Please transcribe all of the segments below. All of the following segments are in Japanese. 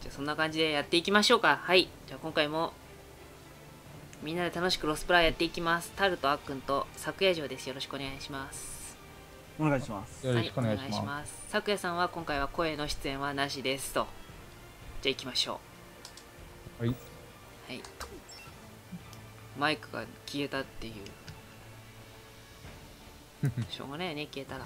じゃあそんな感じでやっていきましょうか。はい。じゃあ今回もみんなで楽しくロスプラやっていきます。タルとあっくんと昨夜城です。よろしくお願いします。 お願いします。 よろしくお願いします。 昨夜さんは今回は声の出演はなしですと。じゃあ行きましょはい。 う。はい。マイクが消えたっていう。しょうがないよね、消えたら。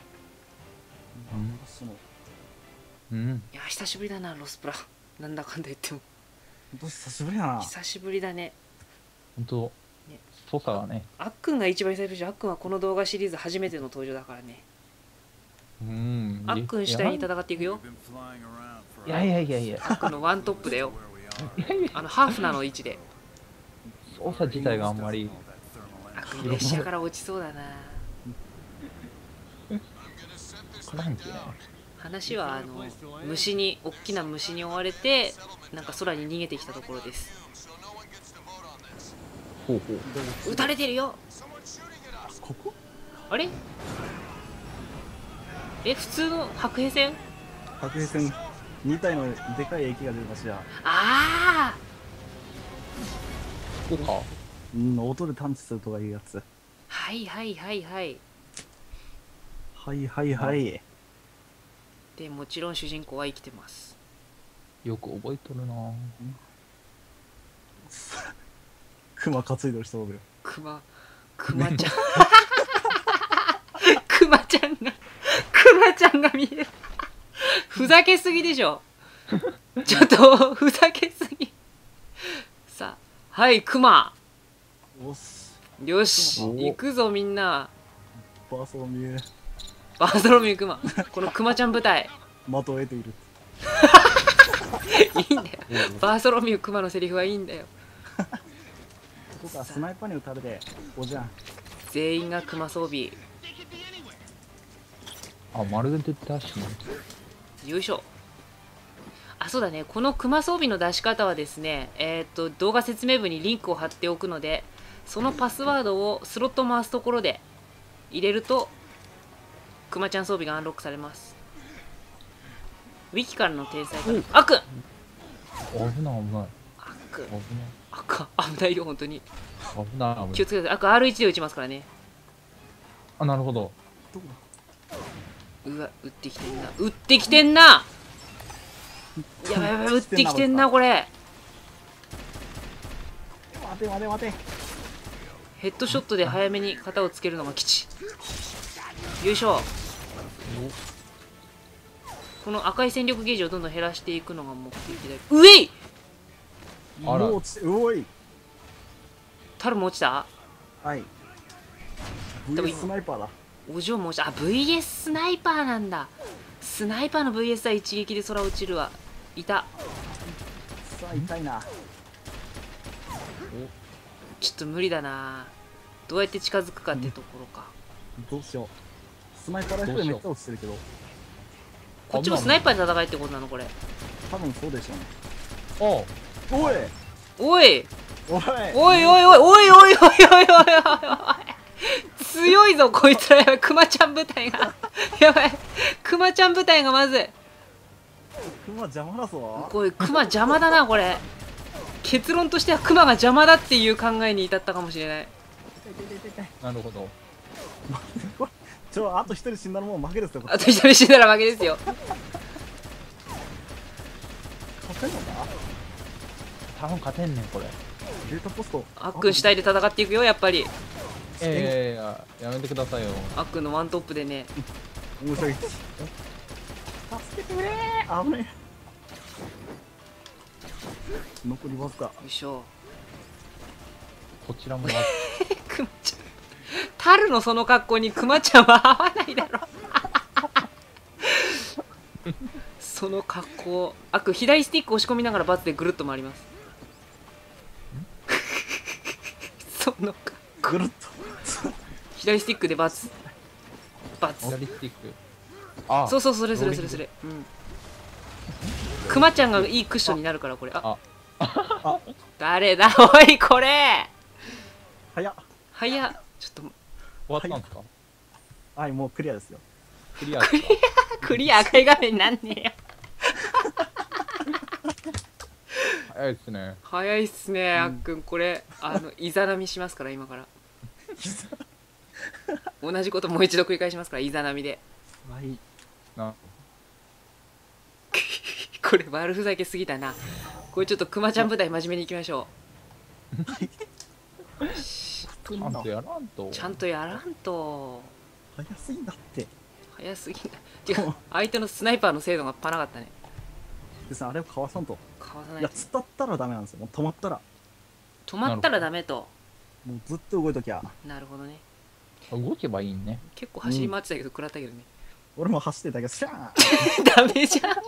うん。 いや、久しぶりだな、ロスプラ。なんだかんだ言っても。 本当久しぶりやな。 久しぶりだね。 本当。 ね、 操作がね。 あっくんが一番久しぶりで、あっくんはこの動画シリーズ初めての登場だからね。あっくん主体に戦っていくよ。 いやいやいやいや。 あっくんのワントップだよ。ハーフなの位置で。 操作自体があんまり。 あっくん列車から落ちそうだな。話は虫に、大きな虫に追われてなんか空に逃げてきたところです。 ほうほう。 撃たれてるよ。 ここあれ普通の白兵戦白兵戦2体のでかい駅が出る場所や。 ああここか。 音で探知するとかいうやつ。 はいはいはいはい。 はいはいはい。 でもちろん主人公は生きてます。 よく覚えとるな。 クマ担いでる人おるよ。 クマちゃんクマちゃんが見える。ふざけすぎでしょ。ちょっとふざけすぎ。さあ、はいクマ。よし行くぞみんな。 バーソロミュー。 バーソロミュークマ。このクマちゃん部隊的を得ている。 いいんだよ。バーソロミュークマのセリフはいいんだよ。 ここか、スナイパーに撃たれておじゃん。 全員がクマ装備。 あ、まるで出たしね。 よいしょ。あ、そうだね。このクマ装備の出し方はですね、動画説明文にリンクを貼っておくので、そのパスワードをスロット回すところで入れるとクマちゃん装備がアンロックされます。ウィキからの転載から。あっくん危ない危ない。 あっくん危ない。 あっくん危ないよ、本当に。 危ない危ない。 気をつけてください。あっくん R1 で撃ちますからね。 あ、なるほど。 うわ、撃ってきてんな。撃ってきてんな。やばいやばい、撃ってきてんな、これ。 待て待て待て。 ヘッドショットで早めに型をつけるのが吉。よいしょ。この赤い戦力ゲージをどんどん減らしていくのが目的だ。うえい。 あら。 うおい。 タルも落ちた。 はい。 でも VS スナイパーだ。 お嬢も落ちた。あ、VS スナイパーなんだ。スナイパーの VS は一撃で空落ちるわ。いた。 さあ痛いな。 ちょっと無理だな。どうやって近づくかってところか。 どうしよう。スナイパーライフルめっちゃ落ちてるけど。 こっちもスナイパーで戦いってことなのこれ。 多分そうでしょうね。 おう。 おいおいおいおいおいおいおいおいおいおいおいおい。強いぞこいつら。やばい、クマちゃん部隊がやばい、クマちゃん部隊がまずい。 クマ邪魔だぞ。 これクマ邪魔だな。これ結論としてはクマが邪魔だっていう考えに至ったかもしれない。 なるほど。 あと一人死んだらもう負けですよ。 あと一人死んだら負けですよ。 勝てんのか。 多分勝てんねんこれ。 データポスト。 あっくん主体で戦っていくよ、やっぱり。 やめてくださいよ。 あっくんのワントップでね。 面白い。助けてくれー。危ねえ。残りわずか。 よいしょ。 こちらも。 クマちゃん、タルのその格好にクマちゃんは合わないだろ。その格好。あっくん左スティック押し込みながらバツでぐるっと回ります。その格好。 ぐるっと。 左スティックでバツバツ。 左スティック。あ、 そうそう、それそれそれそれ。うん。クマちゃんがいいクッションになるからこれ。あ誰だおいこれ。 早っ。 早っ。ちょっと終わったんですか。 はい、もうクリアですよ。 クリア。 クリア赤い画面なんねえよ。 早いっすね。 早いっすね、あっくん。これイザナミしますから今から同じこともう一度繰り返しますから、イザナミで。 はい。 な、 これ悪ふざけすぎたな。これちょっとクマちゃん部隊真面目にいきましょちゃんとやらんと。 う。ちゃんとやらんと。 早すぎんだって。 早すぎんだ。てか相手のスナイパーの精度がパなかったね。 ですね、あれをかわさんと。 かわさないいや、伝ったらダメなんですよ。もう止まったら。 止まったらダメと。 もうずっと動いときゃ。 なるほどね。 動けばいいね。 結構走り回ってたけど食らったけどね。 俺も走ってたけど、シャーンダメじゃん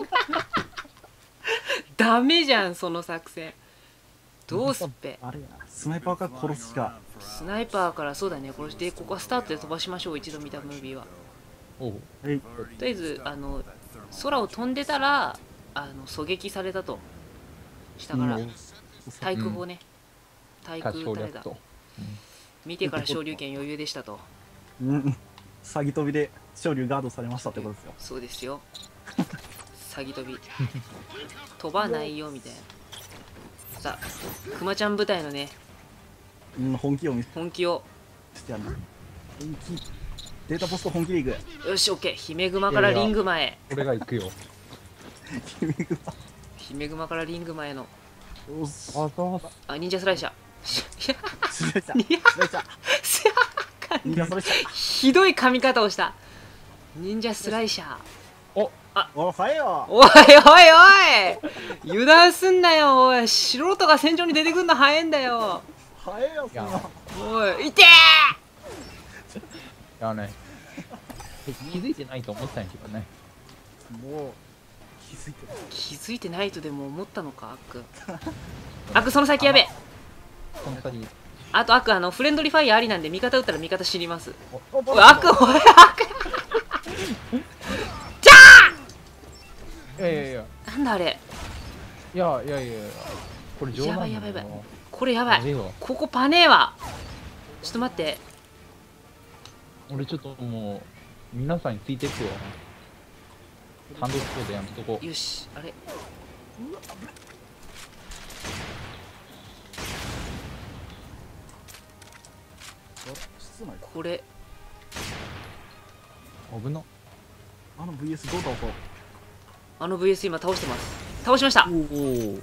ダメじゃんその作戦。どうすっぺ。 あれや、スナイパーから殺すしか。 スナイパーからそうだね、殺して、ここはスタートで飛ばしましょう。一度見たムービーはおう。 はい。 とりあえず空を飛んでたら狙撃されたと。下から対空砲ね、対空多少撃たれた。 略と。 見てから昇竜拳余裕でしたと。 うん。詐欺飛びで勝利ガードされましたってことですよ。 そうですよ詐欺飛び飛ばないよみたいな。さあクマちゃん部隊のねうん、本気を見せ本気を。 てやるな。本気。データポスト本気でいく。 よしオッケー。姫グマからリングマへ。 俺が行くよ。 君が。 姫グマからリングマへのおっし。 あざーす。 忍者スライシャー。いやスライチャー。 いやスライチャー。 すやかいや、スライチャー。 ひどい噛み方をした。忍者スライシャー。 お、早いよ。 おいおいおい油断すんなよ。おい素人が戦場に出てくんの早いんだよ。 早いよ、そんな。 おいいていやね。気づいてないと思ったんやけどね。 もう、気づいてる。 気づいてないとでも思ったのか。アックアックその先やべえ。 この先。 あとアックフレンドリーファイヤーありなんで味方撃ったら味方死にます。 お、 おいアックおいアックいやいやいや。 なんだあれ。 いやいやいやいや。これ冗談だよ。 やばいやばいやばいこれやばい。 やべえわ。 ここパネーわ。ちょっと待って。 俺ちょっともう皆さんについていくよ。単独行動やめとこう。 よしあれ室内か。 これ危な。 あの VS どう倒そう。 VS 今倒してます。倒しました。 おお。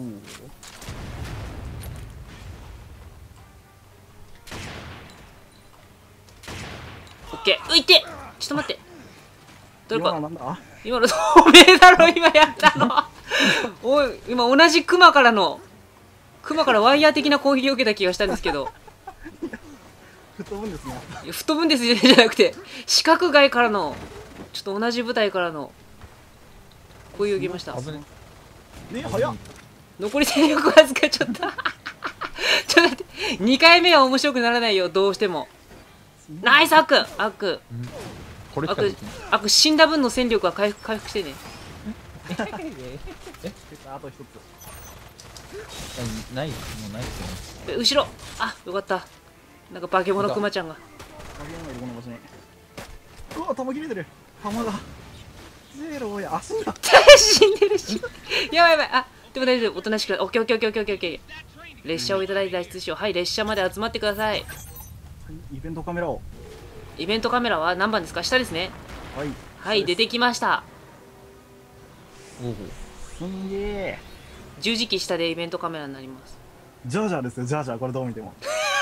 オッケー。ういってちょっと待って。どれか今のなんだ。 今の透明だろ今やったのおい今同じクマからワイヤー的な攻撃を受けた気がしたんですけど。 吹っ飛ぶんですね。 いや吹っ飛ぶんですじゃなくて四角外からのちょっと同じ部隊からの攻撃を受けました。 危ね。 早っ。 残り戦力わずかちょっとちょっと待って2回目は面白くならないよどうしても。ナイスアックアックこれしかできない。 アック死んだ分の戦力は回復してね。 あと一つ。 ないもうないっすね。 後ろあよかった。なんか化け物クマちゃんが影山いるこの場所に。うわ、弾切れてる。弾が。ゼロや、足が。 死んでるしやばいやばい。あでも大丈夫。おとなしくオッケーオッケーオッケーオッケーオッケー。列車をいただいて脱出しよう。はい列車まで集まってください。 イベントカメラを。 イベントカメラは何番ですか。下ですね。 はい。 はい出てきました。 おお。 すんげえ。 十字キー下でイベントカメラになります。 ジャージャーですよ、ジャージャー。これどう見ても。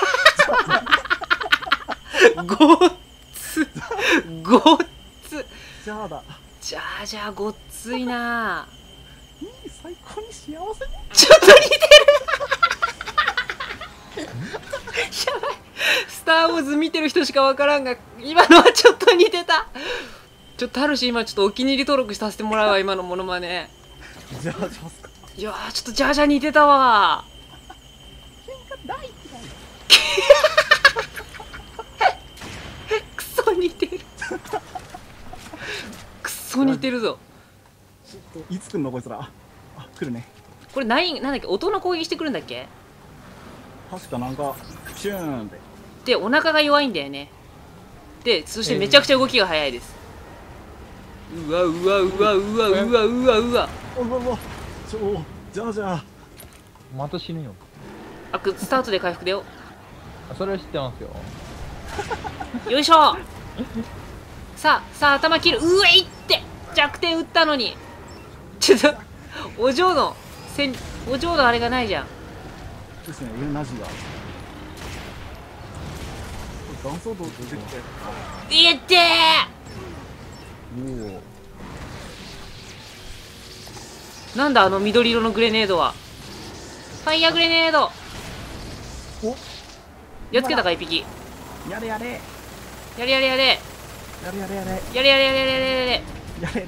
ごっつごっつジャーだ。 じゃあじゃあごっついな。 最高に幸せに。 ちょっと似てるやばい。スター・ウォーズ見てる人しか分からんが今のはちょっと似てた。ちょっとあるし今ちょっとお気に入り登録させてもらうわ今のモノマネ。 ジャージャーすか。 いやーちょっとジャージャー似てたわ。クソ似てるクソ似てるぞ。 ちょっといつ来んのこいつら。あ、来るね。 これなんだっけ音の攻撃してくるんだっけ。 確かなんかシューンって。 でお腹が弱いんだよね。でそしてめちゃくちゃ動きが速いです。うわうわうわうわうわうわうわ。 おうわうわ。ジャージャー。 また死ぬよ。 スタートで回復だよ。 それは知ってますよ。 よいしょ。さあ頭切る。うえいって、弱点打ったのに。ちょっとお嬢のあれがないじゃん。 ですね、エナジーが。断層道って出てきて。 いえっておお。 ー、なんだあの緑色のグレネードは。ファイヤーグレネード。 お、 やっつけたか一匹。 やれやれ。 やれやれやれやれやれやれ。 やれやれやれやれやれやれ。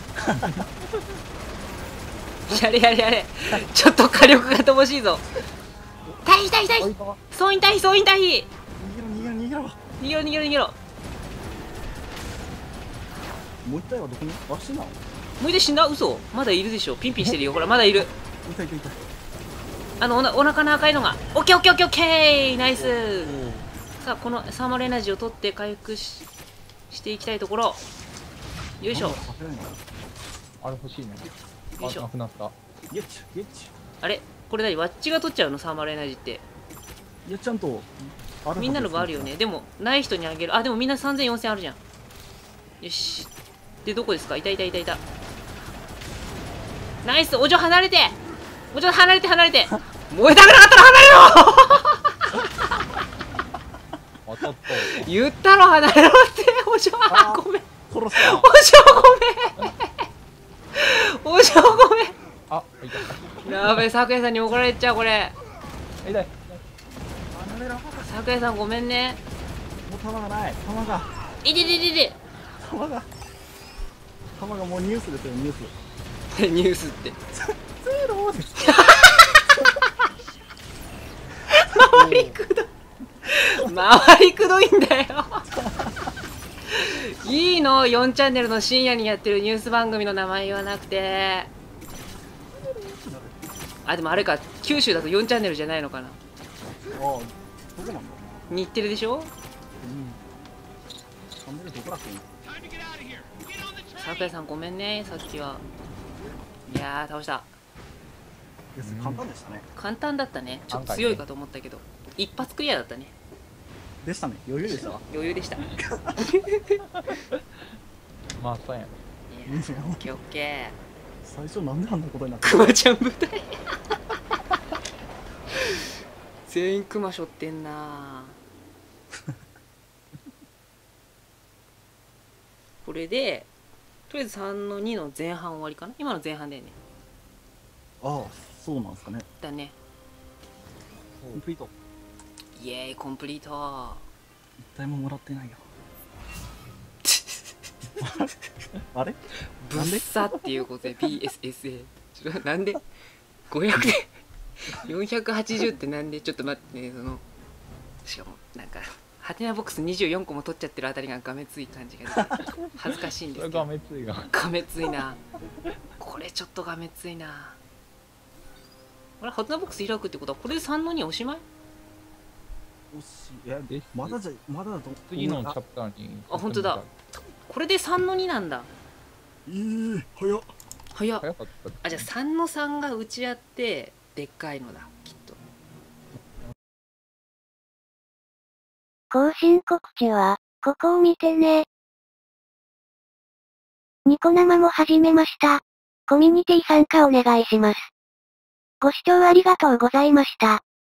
やれやれやれ。ちょっと火力が乏しいぞ。退避退避退避。総員退避総員退避。 逃げろ逃げろ逃げろ。 逃げろ逃げろ逃げろ。 もう一体はどこに？あ、死んだの？ もう一度死んだ？嘘。まだいるでしょ。ピンピンしてるよ。ほらまだいる。 いたいたいた。 お腹の赤いのが。オッケーオッケーオッケーオッケー。ナイス。さあこのサーマルエナジーを取って回復していきたいところ。よいしょ。 あれ欲しいね。 よいしょなくなった。 ゲッチュゲッチあれこれ何ワッチが取っちゃうのサーマルエナジーって。 ュ。いやちゃんとあるはずです。 みんなのがあるよね。でもない人にあげる。あでもみんな3000、4000あるじゃん。よし。でどこですか？いたいたいたいた。ナイス。お嬢離れて。お嬢離れて離れて。燃えたくなかったら離れろ。 当たった。 言ったろ離れろって。お嬢ごめん。 殺した。 お嬢ごめん。お嬢ごめん。 あ、いた。 やべえ、咲夜さんに怒られちゃうこれ。 痛い。 離れろ。 咲夜さんごめんね。 もう弾がない。弾がいてててて。 弾がもうニュースですよニュース。 ニュースって。 ゼロです。 回りくどい。回りくどいんだよ。いいの4チャンネルの深夜にやってるニュース番組の名前言わなくて。あでもあれか、九州だと4チャンネルじゃないのかな。 ああ、どこなんだろうな。 日テレでしょ。 チャンネルどこだっけ？ 咲夜さんごめんね、さっきは。いやー倒した。 いや簡単でしたね。 簡単だったね。ちょっと強いかと思ったけど、一発クリアだったね。 でしたね。余裕でしたわ。 余裕でした。 まあそうやね。 いやオッケーオッケ最初なんであんなことになっー。 たクマちゃん部隊。全員クマしょってんな。これでとりあえず3の2の前半終わりかな。今の前半だよね。 ああ、そうなんですかね。 だね。 コンプリート。 イエーイコンプリート。 一体ももらってないよ。あれ？ ぶっさっていうことで PSSA。なんで500で480ってなんで。ちょっと待ってね。しかもなんかハテナボックス24個も取っちゃってるあたりががめつい感じが出て恥ずかしいんですけど。 がめついが。 がめついな。これちょっとがめついな。あれハテナボックス開くってことはこれで3の2おしまい？ おしいやまだだと次のチャプターに。 あ本当だ。これで3の2なんだ。 早っ。 早っ。 早かった。 あじゃあ3の3が打ち合ってでっかいのだきっと。 更新告知は、ここを見てね。ニコ生も始めました。コミュニティ参加お願いします。ご視聴ありがとうございました。